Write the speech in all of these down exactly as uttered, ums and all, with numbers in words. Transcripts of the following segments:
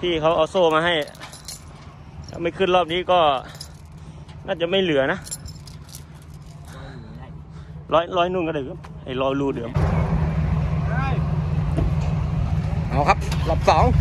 พี่เขาเอาโซ่มาให้ถ้าไม่ขึ้นรอบนี้ก็น่าจะไม่เหลือนะร้อยร้อยนุ่นก็ได้ครับไอ้รอยรูเดิมเอาครับรอบสอง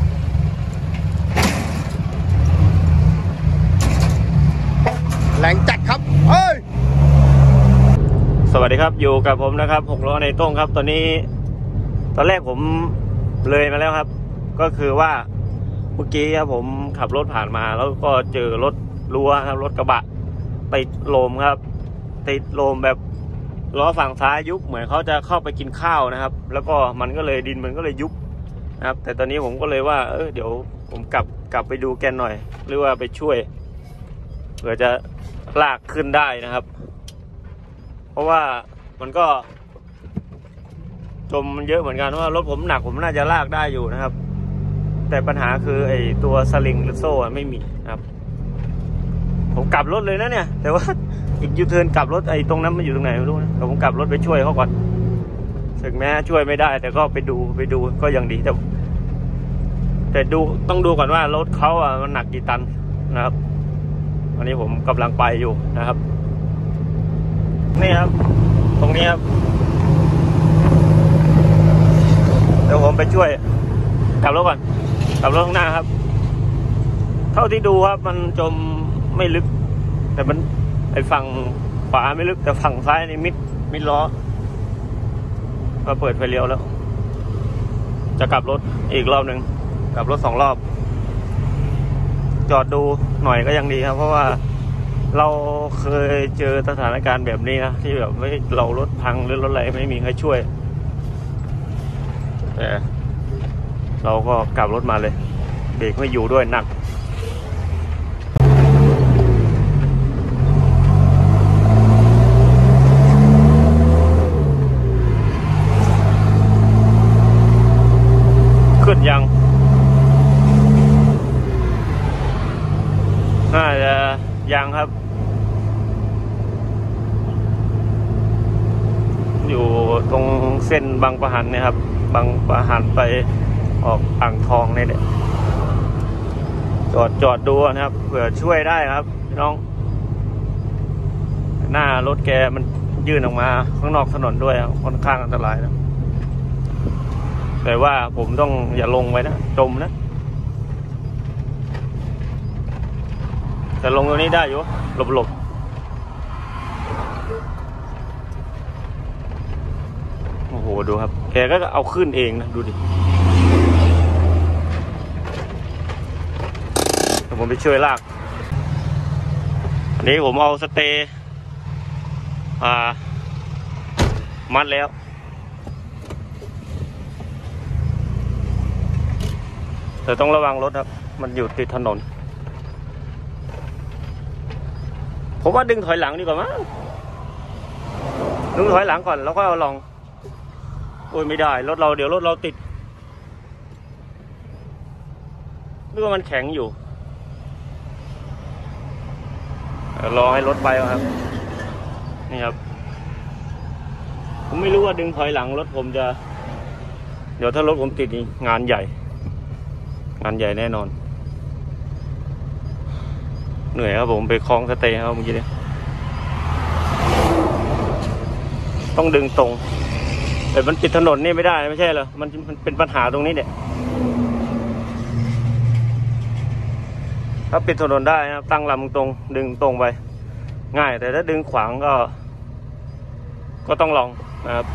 แรงจัดครับเฮ้ยสวัสดีครับอยู่กับผมนะครับหกล้อในต้งครับตอนนี้ตอนแรกผมเลยมาแล้วครับก็คือว่าเมื่อกี้ครับผมขับรถผ่านมาแล้วก็เจอรถรั้วครับรถกระบะติดโลมครับติดโลมแบบล้อฝั่งซ้ายยุบเหมือนเขาจะเข้าไปกินข้าวนะครับแล้วก็มันก็เลยดินมันก็เลยยุบนะครับแต่ตอนนี้ผมก็เลยว่าเออเดี๋ยวผมกลับกลับไปดูแกนหน่อยหรือว่าไปช่วยเผื่อจะลากขึ้นได้นะครับเพราะว่ามันก็จมมันเยอะเหมือนกันว่ารถผมหนักผมน่าจะลากได้อยู่นะครับแต่ปัญหาคือไอ้ตัวสลิงหรือโซ่ไม่มีนะครับผมกลับรถเลยนะเนี่ยแต่ว่าอีกยูเทิร์นกลับรถไอ้ตรงนั้นมันอยู่ตรงไหนไม่รู้นะแต่ผมกลับรถไปช่วยเขาก่อนถึงแม้ช่วยไม่ได้แต่ก็ไปดูไปดูก็ยังดีแต่แต่ดูต้องดูก่อนว่ารถเขาอ่ะมันหนักกี่ตันนะครับวันนี้ผมกำลังไปอยู่นะครับนี่ครับตรงนี้ครับเดี๋ยวผมไปช่วยกลับรถก่อนกลับรถข้างหน้าครับเท่าที่ดูครับมันจมไม่ลึกแต่มันไอ้ฝั่งขวาไม่ลึกแต่ฝั่งซ้ายนี่มิดมิดล้อมาเปิดไฟเลี้ยวแล้วจะกลับรถอีกรอบหนึ่งกลับรถสองรอบจอดดูหน่อยก็ยังดีครับเพราะว่าเราเคยเจอสถานการณ์แบบนี้นะที่แบบไม่เรารถพังหรือรถอะไรไม่มีใครช่วยแต่เราก็กลับรถมาเลยเบรกไม่อยู่ด้วยหนักขึ้นยังน่าจะยังครับอยู่ตรงเส้นบางปะหันเนี่ยครับบางปะหันไปออกอ่างทองเนี่ยเนี่ยจอดจอดดูนะครับเผื่อช่วยได้ครับพี่น้องหน้ารถแกมันยื่นออกมาข้างนอกถนนด้วยค่อนข้างอันตรายนะแต่ว่าผมต้องอย่าลงไปนะจมนะแต่ลงตรงนี้ได้อยู่หลบหลบโอ้โหดูครับแกก็เอาขึ้นเองนะดูดิเดี๋ยวผมไปช่วยลากอันนี้ผมเอาสเตย์อ่ามัดแล้วแต่ต้องระวังรถครับมันอยู่ติดถนนผมว่าดึงถอยหลังดีกว่ามั้งดึงถอยหลังก่อนแล้วก็เอาลองโอ้ยไม่ได้รถเราเดี๋ยวรถเราติดนึกว่ามันแข็งอยู่รอให้รถไปครับนี่ครับผมไม่รู้ว่าดึงถอยหลังรถผมจะเดี๋ยวถ้ารถผมติดนี่งานใหญ่งานใหญ่แน่นอนเหนื่อยครับผมไปคล้องสเตย์ครับเมื่อกี้เนี่ยต้องดึงตรงแต่มันติดถนนนี่ไม่ได้ไม่ใช่เหรอมันมันเป็นปัญหาตรงนี้เนี่ยถ้าปิดถนนได้นะครับตั้งลำตรงดึงตรงไปง่ายแต่ถ้าดึงขวางก็ก็ต้องลองนะครับ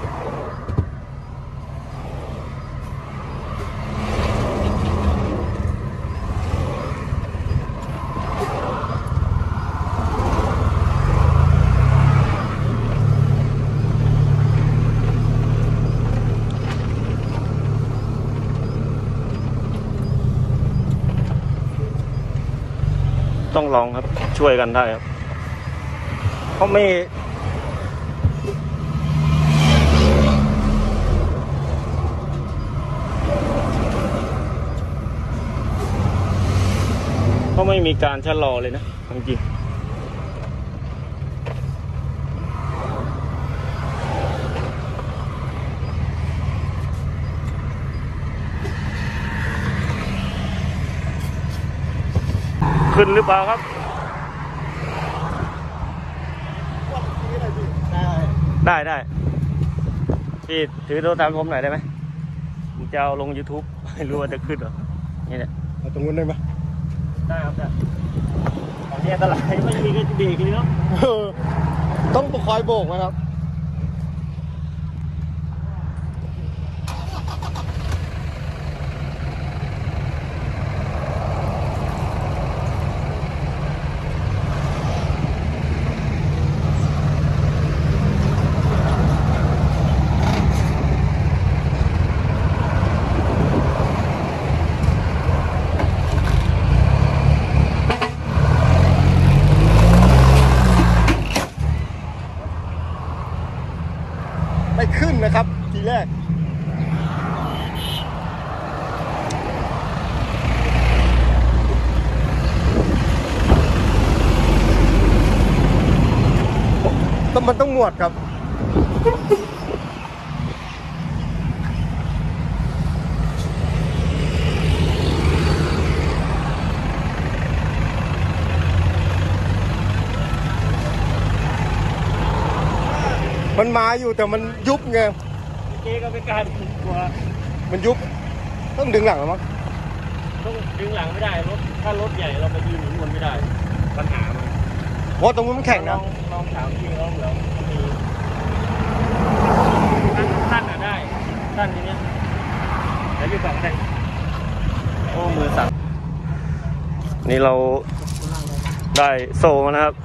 ต้องลองครับช่วยกันได้ครับเขาไม่เขาไม่มีการชะลอเลยนะจริงขึ้นหรือเปล่าครับได้ได้พี่ถือโทรศัพท์ผมหน่อยได้ไหมผมจะเอาลง ยูทูบ ไม่รู้ว่าจะขึ้นหรอนี่แหละเอาตรงนู้นได้ไหมได้ครับได้ตอนนี้อันตรายไม่มีก็เบรกเลยเนาะต้องคอยโบกไหมครับไม่ขึ้นนะครับทีแรกต้องมันต้องหนวดครับมันมาอยู่แต่มันยุบไงเจ๊ก็ไม่กล้าดึงกลัวมันยุบต้องดึงหลังหรือมั้งต้องดึงหลังไม่ได้รถถ้ารถใหญ่เราไปยืนหนุนมันไม่ได้ปัญหามันเพราะตรงนู้นมันแข็งนะลองถามพี่เขาแล้วมีท่านอ่ะได้ท่านทีเนี้ยแล้วอยู่ฝั่งไหนโอ้มือสั่นนี่เราได้โซ่มานะครับ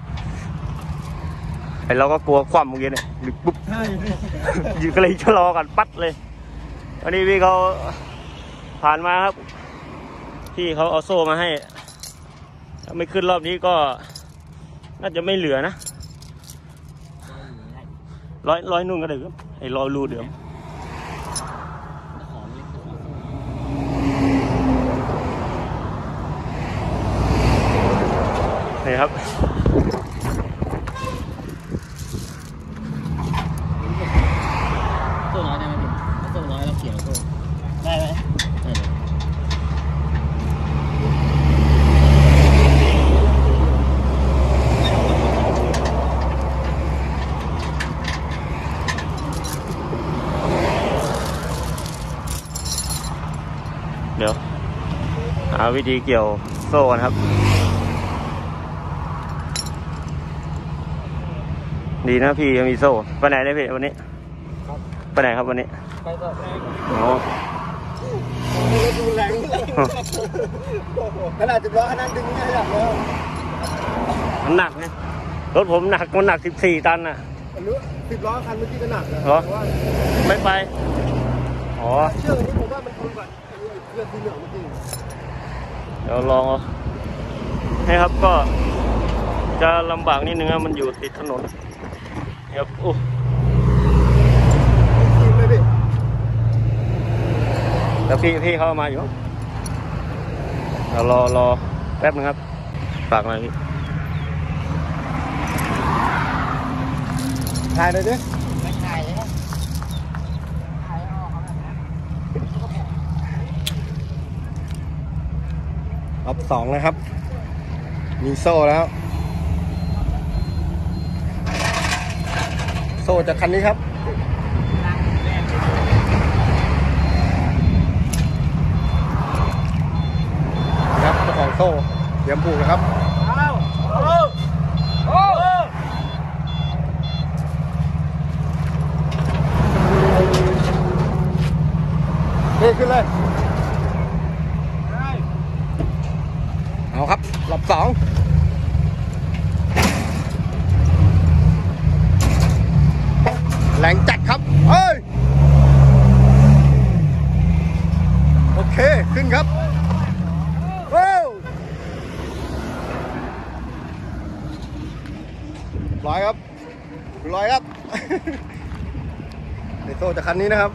ไอเราก็กลัวคว่ำเมื่อกี้เนี่ยหรือปุ๊บอยู่ก็เลยชะลอกันปัดเลยวันนี้พี่เขาผ่านมาครับพี่เขาเอาโซ่มาให้ถ้าไม่ขึ้นรอบนี้ก็น่าจะไม่เหลือนะร้อยร้อยนุ่นก็ได้ครับไอ้ร้อยรูเดิมนี่ครับโซ่น้อยได้ไหมพี่โซ่น้อยแล้วเขียวโซ่ได้ไหมเดี๋ยวหาวิธีเกี่ยวโซ่กันครับดีนะพี่ยังมีโซ่ไปไหนได้พี่วันนี้ไปไหนครับวันนี้ไปก็แรงอ๋อดูแรงขนาดจุดล้อขนาดดึงไม่หนักแล้วมันหนักไงรถผมหนักมันหนักสิบสี่ตันน่ะสิบล้อคันเมื่อกี้ก็หนักเหรอไม่ไปอ๋อเชื่อนี้ผมว่ามันทนกว่าเรื่องที่เหลือเมื่อกี้เดี๋ยวลองให้ครับก็จะลำบากนิดนึงนะมันอยู่ติดถนนครับโอ้แล้วพี่พี่เข้ามาอยู่เรารอรอแป๊บนึงครับฝากหน่อยพี่ถ่ายเลยดิไม่ถ่ายเลยถ่ายออกรอบสองนะครับ มีโซ่แล้วโซ่จากคันนี้ครับครับเจ้าของโซ่เตรียมผูกนะครับเฮ้ขึ้นเลยเอาครับรอบสองแรงจัดครับเฮ้ยโอเคขึ้นครับว้าวร้อยครับร้อยครับในโซ่จากคันนี้นะครับ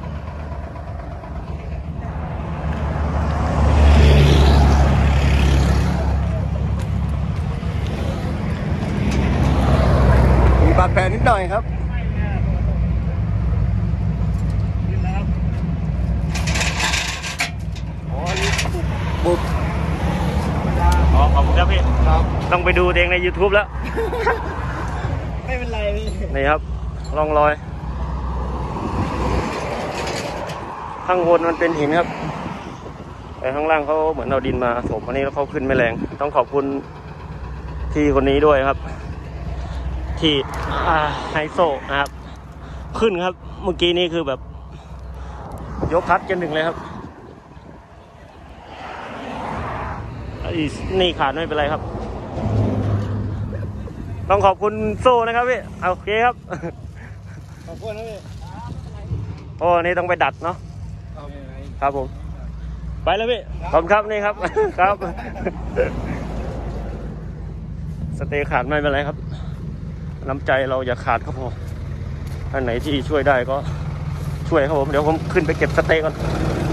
มีบาดแผลนิดหน่อยครับบุบอ๋อขอบคุณครับพี่ครับต้องไปดูเองใน YouTube แล้วไม่เป็นไรพี่นี่ครับร่องรอย ข้างบนมันเป็นหินครับแต่ข้างล่างเขาเหมือนเอาดินมาถมอันนี้แล้วเขาขึ้นไม่แรงต้องขอบคุณที่คนนี้ด้วยครับ ที่ไฮโซนะครับ ขึ้นครับ เมื่อกี้นี้คือแบบ ยกพัดกันหนึ่งเลยครับนี่ขาดไม่เป็นไรครับ ต้องขอบคุณโซ่นะครับพี่โอเคครับขอบคุณนะพี่โอ้นี่ต้องไปดัดเนาะครับผมไปแล้วพี่ขอบคุณครับนี่ครับ ครับสเตย์ขาดไม่เป็นไรครับน้ำใจเราอย่าขาดก็พออันไหนที่ช่วยได้ก็ช่วยครับผมเดี๋ยวผมขึ้นไปเก็บสเตย์ก่อน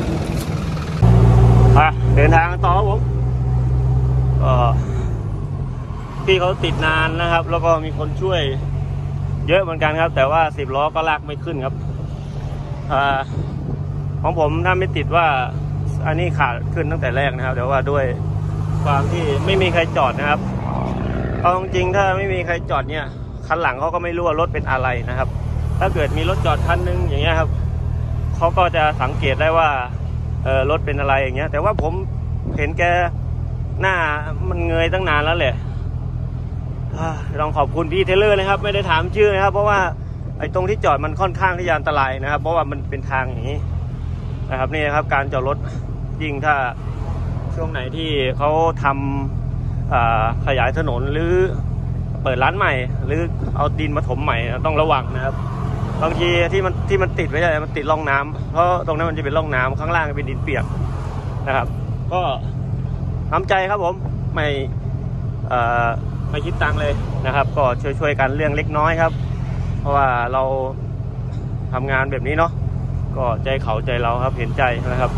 อ่ะเดินทางต่อครับผมก็พี่เขาติดนานนะครับแล้วก็มีคนช่วยเยอะเหมือนกันครับแต่ว่าสิบล้อก็ลากไม่ขึ้นครับอ่าของผมถ้าไม่ติดว่าอันนี้ขาดขึ้นตั้งแต่แรกนะครับแต่ว่าด้วยความที่ไม่มีใครจอดนะครับเอาจริงถ้าไม่มีใครจอดเนี่ยคันหลังเขาก็ไม่รู้ว่ารถเป็นอะไรนะครับถ้าเกิดมีรถจอดคันนึงอย่างเงี้ยครับเขาก็จะสังเกตได้ว่าเออรถเป็นอะไรอย่างเงี้ยแต่ว่าผมเห็นแกหน้ามันเงยตั้งนานแล้วแหละต้องขอบคุณพี่เทเลอร์นะครับไม่ได้ถามชื่อนะครับเพราะว่าไอ้ตรงที่จอดมันค่อนข้างที่จะอันตรายนะครับเพราะว่ามันเป็นทางอย่างนี้นะครับนี่นะครับการจอดรถยิ่งถ้าช่วงไหนที่เขาทำขยายถนนหรือเปิดร้านใหม่หรือเอาดินมาถมใหม่ต้องระวังนะครับบางทีที่มันที่มันติดไว้เลยมันติดร่องน้ำเพราะตรงนั้นมันจะเป็นร่องน้ำข้างล่างเป็นดินเปียกนะครับก็น้ำใจครับผมไม่ไม่คิดตังค์เลยนะครับก็ช่วยๆกันเรื่องเล็กน้อยครับเพราะว่าเราทำงานแบบนี้เนาะก็ใจเขาใจเราครับเห็นใจนะครับ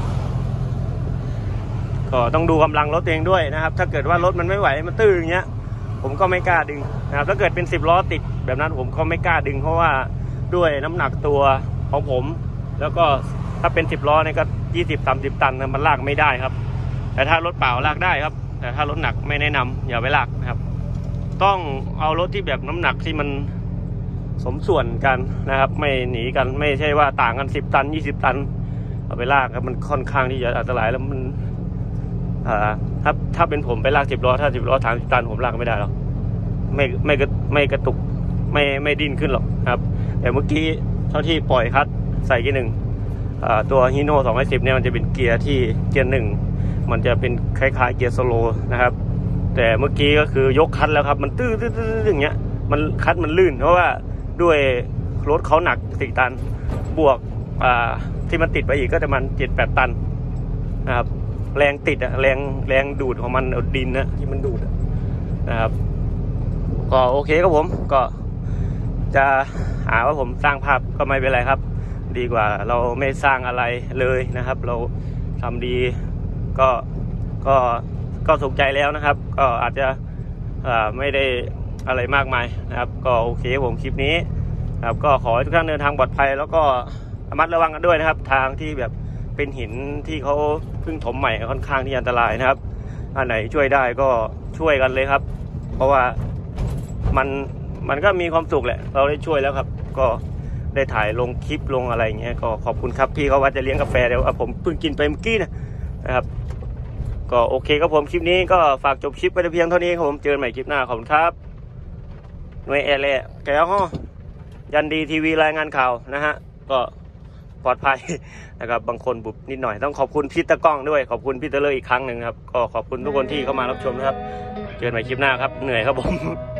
ก็ต้องดูกำลังรถเองด้วยนะครับถ้าเกิดว่ารถมันไม่ไหวมันตื้ออย่างเงี้ยผมก็ไม่กล้าดึงนะครับถ้าเกิดเป็นสิบล้อติดแบบนั้นผมก็ไม่กล้าดึงเพราะว่าด้วยน้ำหนักตัวของผมแล้วก็ถ้าเป็นสิบล้อเนี่ยก็ยี่สิบสามสิบตันมันลากไม่ได้ครับแต่ถ้ารถเปล่าลากได้ครับแต่ถ้ารถหนักไม่แนะนำอย่าไปลากนะครับต้องเอารถที่แบบน้ำหนักที่มันสมส่วนกันนะครับไม่หนีกันไม่ใช่ว่าต่างกันสิบตันยี่สิบตันเอาไปลากครับมันค่อนข้างที่จะอันตรายแล้วมันอ่าถ้าถ้าเป็นผมไปลากสิบล้อถ้าสิบล้อสามสิบตันผมลากไม่ได้หรอกไม่ไม่ไม่กระตุกไม่ไม่ดิ้นขึ้นหรอกครับแต่เมื่อกี้เท่าที่ปล่อยคัดใส่เกียร์หนึ่งตัวฮีโน่สองร้อยสิบเนี่ยมันจะเป็นเกียร์ที่เกียร์หนึ่งมันจะเป็นคล้ายๆเกียร์สโลว์นะครับแต่เมื่อกี้ก็คือยกคัดแล้วครับมันตื้อตื้ออย่างเงี้ยมันคัดมันลื่นเพราะว่าด้วยรถเขาหนักสี่ตันบวกที่มันติดไปอีกก็จะมันเจ็ดแปดตันนะครับแรงติดอะแรงแรงดูดของมันดินนะที่มันดูดนะครับก็โอเคครับผมก็จะหาว่าผมสร้างภาพก็ไม่เป็นไรครับดีกว่าเราไม่สร้างอะไรเลยนะครับเราทำดีก็ก็ก็สุขใจแล้วนะครับก็อาจจะไม่ได้อะไรมากมายนะครับก็โอเคผมคลิปนี้นะครับก็ขอให้ทุกท่านเดินทางปลอดภัยแล้วก็ระมัดระวังกันด้วยนะครับทางที่แบบเป็นหินที่เขาเพิ่งถมใหม่ค่อนข้างที่อันตรายนะครับอันไหนช่วยได้ก็ช่วยกันเลยครับเพราะว่ามันมันก็มีความสุขแหละเราได้ช่วยแล้วครับก็ได้ถ่ายลงคลิปลงอะไรเงี้ยก็ขอบคุณครับพี่เขาว่าจะเลี้ยงกาแฟเดี๋ยวผมเพิ่งกินไปเมื่อกี้นะนะครับก็โอเคครับผมคลิปนี้ก็ฝากจบคลิปไปเพียงเท่านี้ครับผมเจอกันใหม่คลิปหน้าขอบคุณครับหน่วยแอร์แหละแก้วห้อยันดีทีวีรายงานข่าวนะฮะก็ปลอดภัยนะครับบางคนบุบนิดหน่อยต้องขอบคุณพี่ตะก้องด้วยขอบคุณพี่เตอร์เลอร์อีกครั้งหนึ่งครับก็ขอบคุณทุกคนที่เข้ามารับชมนะครับเจอกันใหม่คลิปหน้าครับเหนื่อยครับผม